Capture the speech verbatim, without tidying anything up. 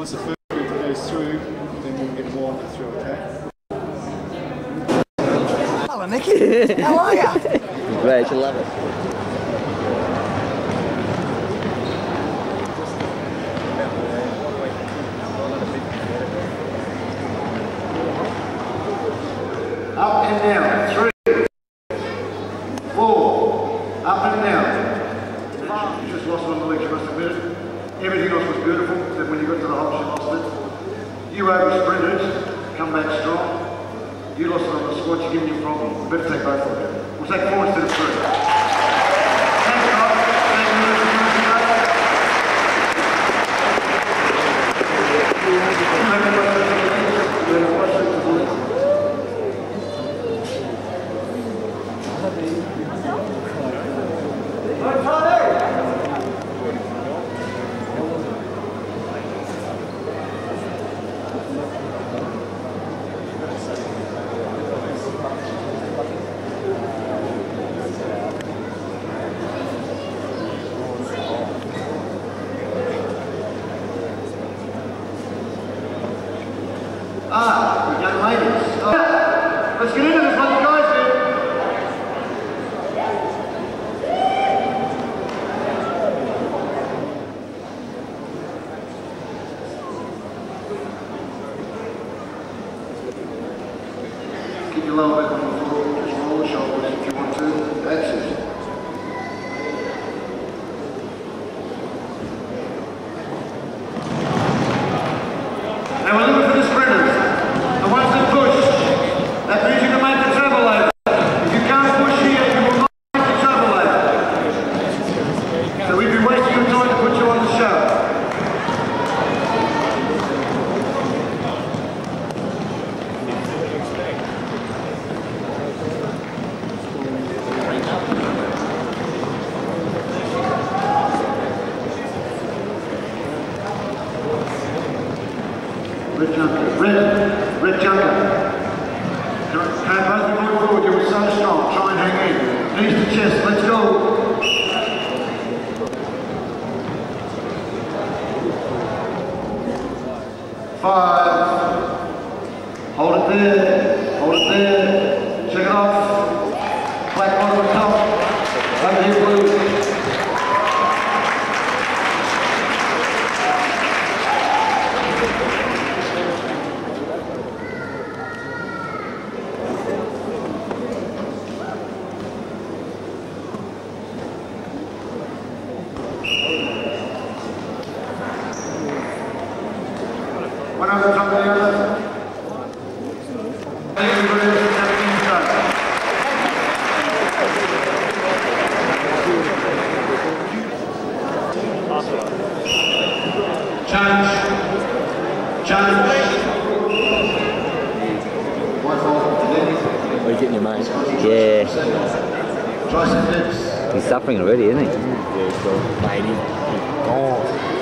Once the first group goes through, then we'll get warmed through, okay? Hello, Nicky. How are you? Great, you love it. Up and down. Three, four, up and down. You just lost one of the legs, you must admit it. Everything else was beautiful, then when you got to the hops, you lost it. You over sprinted, come back strong. You lost it on the squat, you're giving you a problem. We better take both of them. We'll take four instead of three. Thanks, guys. Thank you. Ah, the young ladies. Oh. Let's get into this, what you guys do. Keep your lower back on the floor, just roll the shoulders if you want to. That's it. Now we're looking for the sprinters. The ones that push. That means you can make the travel later. If you can't push here, you will not make the travel later. So we'd be wasting your time to put you on the show. Red Junker, red, red Junker. Can't both be going forward, you were so strong, try and hang in. Knees to chest, let's go. Five. Hold it there, hold it there. Check it off. Black bottom of the cup. Over here, blue. One over the top of the other. Everybody else is having inside. Change. Change. One hold. What are you getting your mate? Yeah. Try some dips. He's suffering already, isn't he? Yeah, so, lady. Oh.